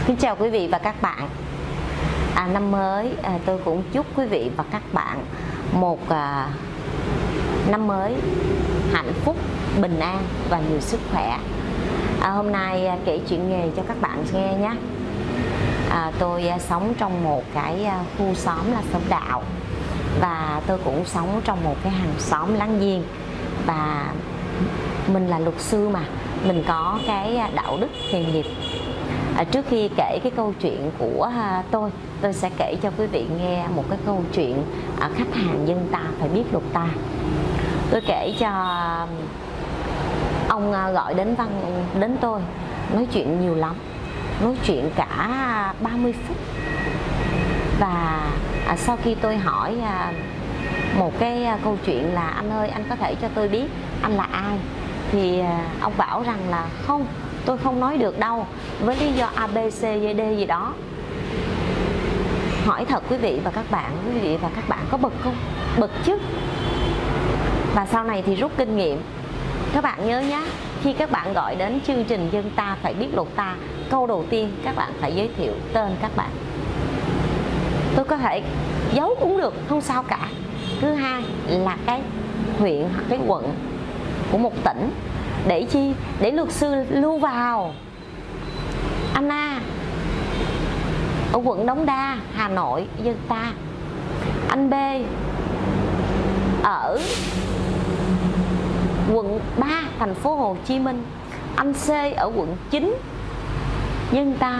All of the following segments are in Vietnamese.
Kính chào quý vị và các bạn. Năm mới tôi cũng chúc quý vị và các bạn một năm mới hạnh phúc, bình an và nhiều sức khỏe. Hôm nay kể chuyện nghề cho các bạn nghe nhé. Tôi sống trong một cái khu xóm là xóm đạo, và tôi cũng sống trong một cái hàng xóm láng giềng. Và mình là luật sư mà, mình có cái đạo đức nghề nghiệp. Trước khi kể cái câu chuyện của tôi sẽ kể cho quý vị nghe một cái câu chuyện khách hàng dân ta phải biết luật ta. Tôi kể cho ông gọi đến tôi, nói chuyện nhiều lắm, nói chuyện cả 30 phút. Và sau khi tôi hỏi một cái câu chuyện là anh ơi, anh có thể cho tôi biết anh là ai, thì ông bảo rằng là không, tôi không nói được đâu, với lý do ABC D gì đó. Hỏi thật quý vị và các bạn có bực không? Bực chứ. Và sau này thì rút kinh nghiệm. Các bạn nhớ nhé, khi các bạn gọi đến chương trình Dân Ta Phải Biết Luật Ta, câu đầu tiên các bạn phải giới thiệu tên các bạn. Tôi có thể giấu cũng được, không sao cả. Thứ hai là cái huyện hoặc cái quận của một tỉnh. Để chi? Để luật sư lưu vào. Anh A ở quận Đống Đa, Hà Nội, Dân Ta. Anh B ở quận 3, thành phố Hồ Chí Minh. Anh C ở quận 9, Dân Ta.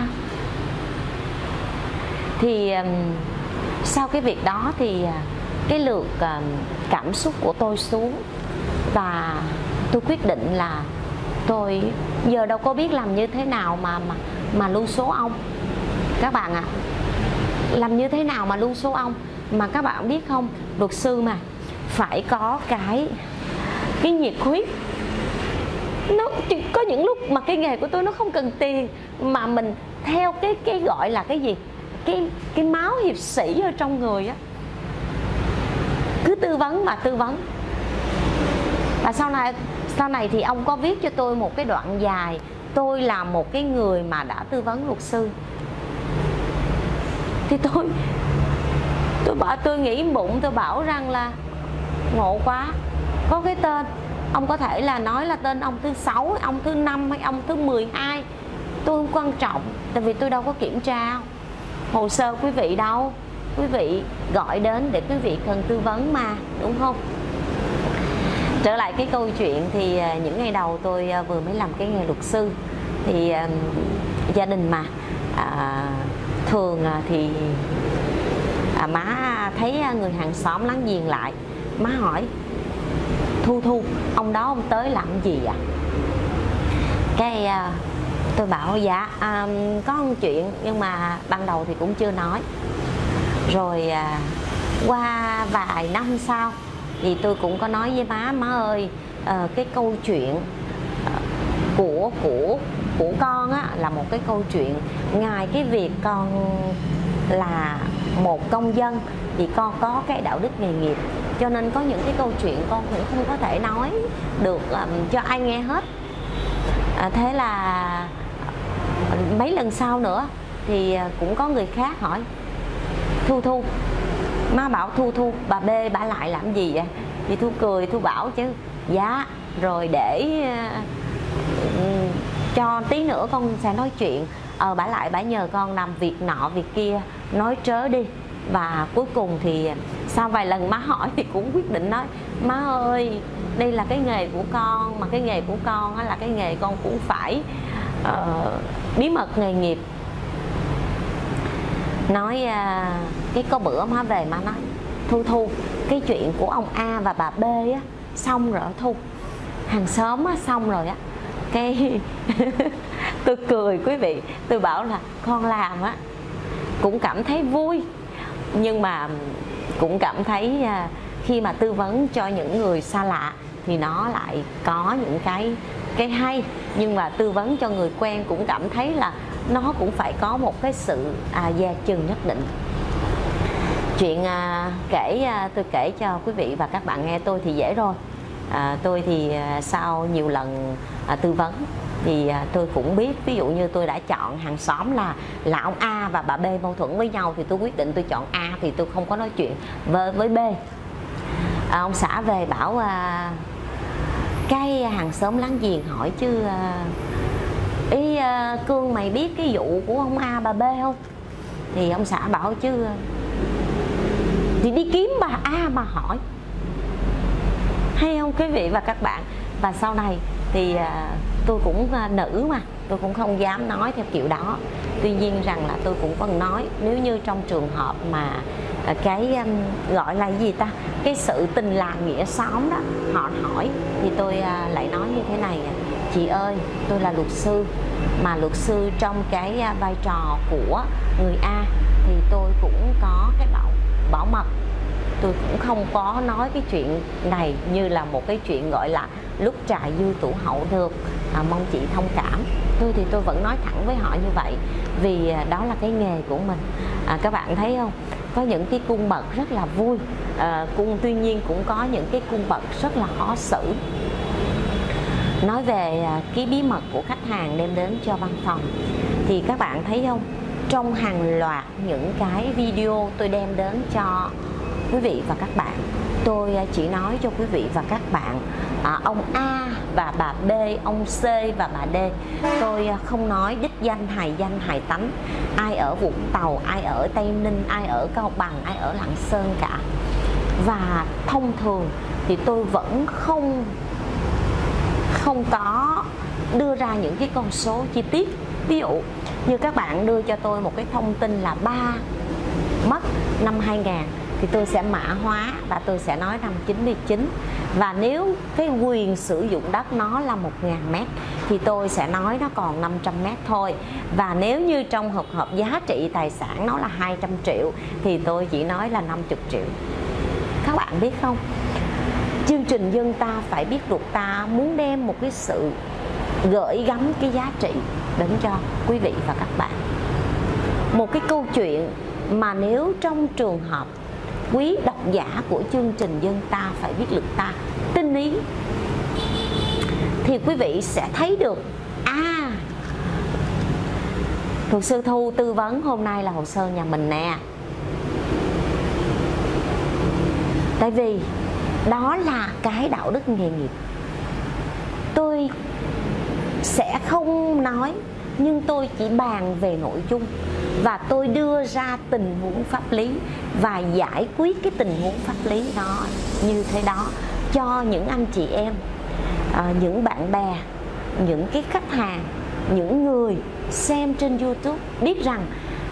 Thì sau cái việc đó thì cái lượt cảm xúc của tôi xuống, và tôi quyết định là tôi giờ đâu có biết làm như thế nào mà lưu số ông. Các bạn ạ, làm như thế nào mà lưu số ông? Mà các bạn biết không, luật sư mà phải có cái nhiệt huyết. Nó có những lúc mà cái nghề của tôi nó không cần tiền, mà mình theo cái gọi là cái gì, cái máu hiệp sĩ ở trong người á, cứ tư vấn mà tư vấn. Và sau này thì ông có viết cho tôi một cái đoạn dài, tôi là một cái người mà đã tư vấn luật sư. Thì tôi nghĩ bụng, tôi bảo rằng là ngộ quá, có cái tên ông có thể là nói là tên ông thứ 6, ông thứ 5 hay ông thứ 12, tôi không quan trọng, tại vì tôi đâu có kiểm tra hồ sơ quý vị đâu. Quý vị gọi đến để quý vị cần tư vấn mà, đúng không? Trở lại cái câu chuyện thì những ngày đầu tôi vừa mới làm cái nghề luật sư, thì gia đình mà thường thì má thấy người hàng xóm láng giềng lại, má hỏi Thu ông đó ông tới làm gì ạ? Cái tôi bảo dạ có một chuyện, nhưng mà ban đầu thì cũng chưa nói. Rồi qua vài năm sau thì tôi cũng có nói với má ơi, cái câu chuyện của con á, là một cái câu chuyện, ngoài cái việc con là một công dân thì con có cái đạo đức nghề nghiệp, cho nên có những cái câu chuyện con cũng không có thể nói được cho ai nghe hết. Thế là mấy lần sau nữa thì cũng có người khác hỏi Thu, má bảo Thu bà B bả lại làm gì vậy? Thì Thu cười, Thu bảo chứ dạ rồi để cho tí nữa con sẽ nói chuyện. Bả lại, bả nhờ con làm việc nọ việc kia, nói trớ đi. Và cuối cùng thì sau vài lần má hỏi thì cũng quyết định nói má ơi, đây là cái nghề của con, mà cái nghề của con là cái nghề con cũng phải bí mật nghề nghiệp. Nói cái có bữa má về má nói Thu cái chuyện của ông A và bà B á xong rồi Thu, hàng xóm á xong rồi á. Cái tôi cười quý vị, tôi bảo là con làm á cũng cảm thấy vui, nhưng mà cũng cảm thấy khi mà tư vấn cho những người xa lạ thì nó lại có những cái hay, nhưng mà tư vấn cho người quen cũng cảm thấy là nó cũng phải có một cái sự dè chừng nhất định. Chuyện tôi kể cho quý vị và các bạn nghe. Tôi thì dễ rồi, tôi thì sau nhiều lần tư vấn thì tôi cũng biết, ví dụ như tôi đã chọn hàng xóm là ông A và bà B mâu thuẫn với nhau thì tôi quyết định tôi chọn A, thì tôi không có nói chuyện với B. Ông xã về bảo cái hàng xóm láng giềng hỏi chứ Cương mày biết cái vụ của ông A bà B không? Thì ông xã bảo chứ thì đi kiếm bà A mà hỏi. Hay không quý vị và các bạn? Và sau này thì tôi cũng nữ mà, tôi cũng không dám nói theo kiểu đó. Tuy nhiên rằng là tôi cũng vẫn nói, nếu như trong trường hợp mà cái gọi là gì ta, cái sự tình làng nghĩa xóm đó họ hỏi, thì tôi lại nói như thế này: chị ơi, tôi là luật sư, mà luật sư trong cái vai trò của người A thì tôi cũng có cái bảo mật. Tôi cũng không có nói cái chuyện này như là một cái chuyện gọi là lúc trại dư tủ hậu được, mong chị thông cảm. Tôi thì tôi vẫn nói thẳng với họ như vậy, vì đó là cái nghề của mình. Các bạn thấy không, có những cái cung bậc rất là vui, tuy nhiên cũng có những cái cung bậc rất là khó xử. Nói về cái bí mật của khách hàng đem đến cho văn phòng, thì các bạn thấy không, trong hàng loạt những cái video tôi đem đến cho quý vị và các bạn, tôi chỉ nói cho quý vị và các bạn ông A và bà B, ông C và bà D. Tôi không nói đích danh hài tánh, ai ở Vũng Tàu, ai ở Tây Ninh, ai ở Cao Bằng, ai ở Lạng Sơn cả. Và thông thường thì tôi vẫn không có đưa ra những cái con số chi tiết. Ví dụ như các bạn đưa cho tôi một cái thông tin là ba mất năm 2000 thì tôi sẽ mã hóa và tôi sẽ nói năm 99. Và nếu cái quyền sử dụng đất nó là 1000 mét thì tôi sẽ nói nó còn 500 mét thôi. Và nếu như trong hợp giá trị tài sản nó là 200 triệu thì tôi chỉ nói là 50 triệu. Các bạn biết không, chương trình Dân Ta Phải Biết Luật Ta muốn đem một cái sự gửi gắm cái giá trị đến cho quý vị và các bạn. Một cái câu chuyện mà nếu trong trường hợp quý độc giả của chương trình Dân Ta Phải Biết Luật Ta tinh ý thì quý vị sẽ thấy được luật sư Thu tư vấn hôm nay là hồ sơ nhà mình nè. Tại vì đó là cái đạo đức nghề nghiệp. Tôi sẽ không nói, nhưng tôi chỉ bàn về nội dung và tôi đưa ra tình huống pháp lý và giải quyết cái tình huống pháp lý đó như thế đó cho những anh chị em, những bạn bè, những cái khách hàng, những người xem trên YouTube biết rằng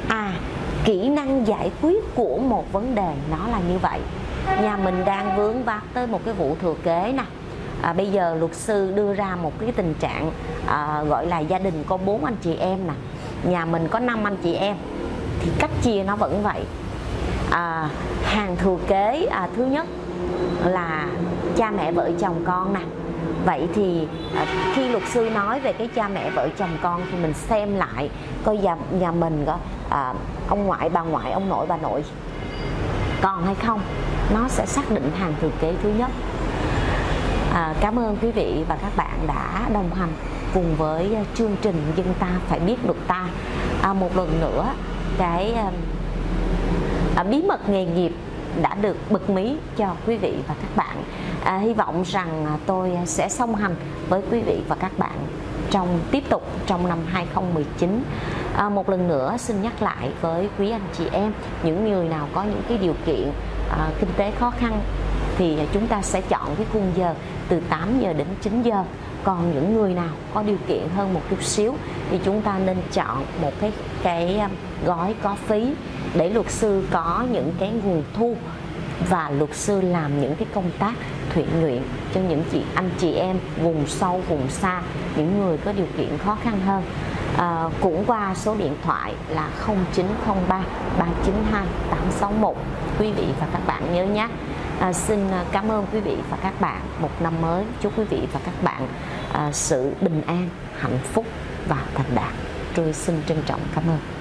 kỹ năng giải quyết của một vấn đề nó là như vậy. Nhà mình đang vướng vác tới một cái vụ thừa kế nè, bây giờ luật sư đưa ra một cái tình trạng gọi là gia đình có 4 anh chị em nè, nhà mình có 5 anh chị em thì cách chia nó vẫn vậy. Hàng thừa kế thứ nhất là cha mẹ vợ chồng con nè. Vậy thì khi luật sư nói về cái cha mẹ vợ chồng con thì mình xem lại coi nhà mình có ông ngoại, bà ngoại, ông nội, bà nội còn hay không, nó sẽ xác định hàng thừa kế thứ nhất. Cảm ơn quý vị và các bạn đã đồng hành cùng với chương trình Dân Ta Phải Biết Luật Ta. Một lần nữa cái bí mật nghề nghiệp đã được bật mí cho quý vị và các bạn. Hy vọng rằng tôi sẽ song hành với quý vị và các bạn tiếp tục trong năm 2019. Một lần nữa xin nhắc lại với quý anh chị em, những người nào có những cái điều kiện kinh tế khó khăn thì chúng ta sẽ chọn cái khung giờ từ 8 giờ đến 9 giờ. Còn những người nào có điều kiện hơn một chút xíu thì chúng ta nên chọn một cái gói có phí để luật sư có những cái nguồn thu và luật sư làm những cái công tác thiện nguyện cho những anh chị em vùng sâu, vùng xa, những người có điều kiện khó khăn hơn. Cũng qua số điện thoại là 0903 392 861. Quý vị và các bạn nhớ nhé. Xin cảm ơn quý vị và các bạn. Một năm mới chúc quý vị và các bạn sự bình an, hạnh phúc và thành đạt. Tôi xin trân trọng cảm ơn.